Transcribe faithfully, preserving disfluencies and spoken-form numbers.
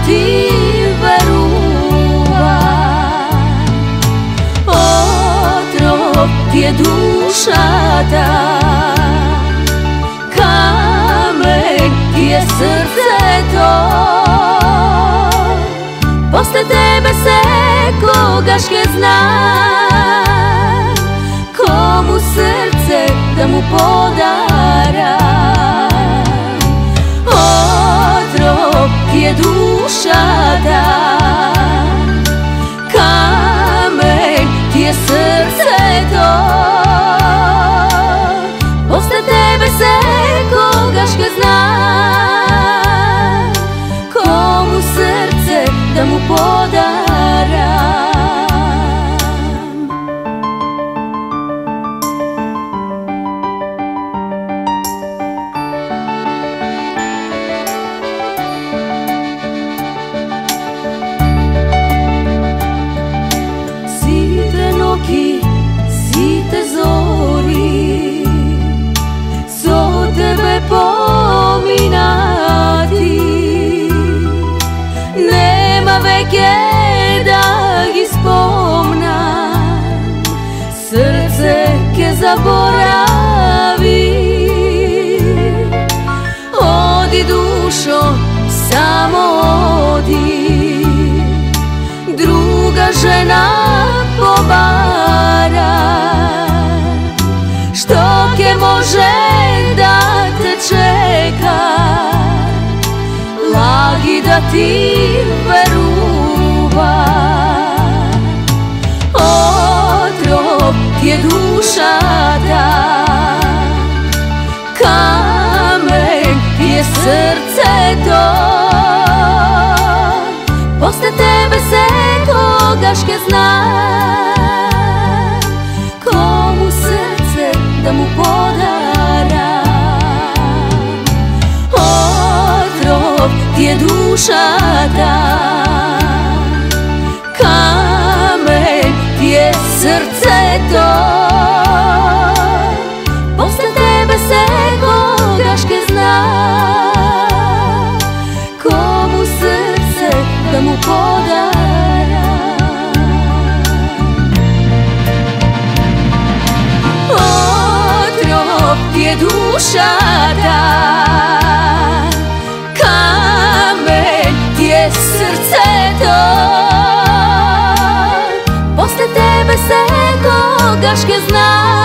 ti verува. Отров ти е душата, камен ти е срцето. После тебе секогаш ќе знам кому срце да му подарам. Отров ти е душата, камен ти е срцето. После тебе секогаш ќе знам кому срце да му подарам. Сите ноќи, сите зори со тебе поминати, нема веќе да ги спомнам, срце ќе заборави. Оди душо, само оди, друга жена побара. Што ќе може да те чека, лаги да ти верува. Отров ти е душата, камен ти е срцето. После тебе секогаш ќе знам кому срце да му подарам. Отров ти е душата, камен ти е срцето. После тебе секогаш ќе знам кому срце да му подарам. Отров ти е душата, камен ти е срцето. После тебе секогаш ќе знам